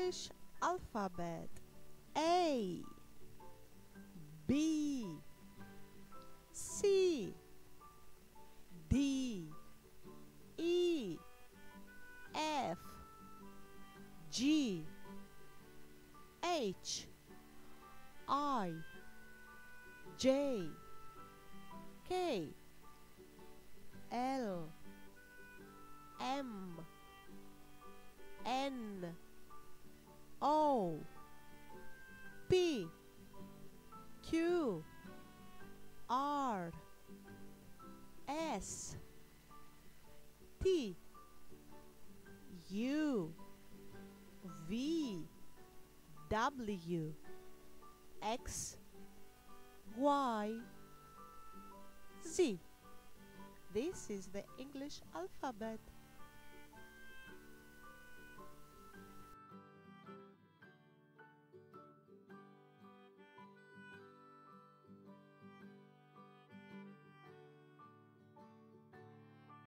English alphabet. A, B, C, D, E, F, G, H, I, J, K, L, M, N, O, P, Q, R, S, T, U, V, W, X, Y, Z. This is the English alphabet.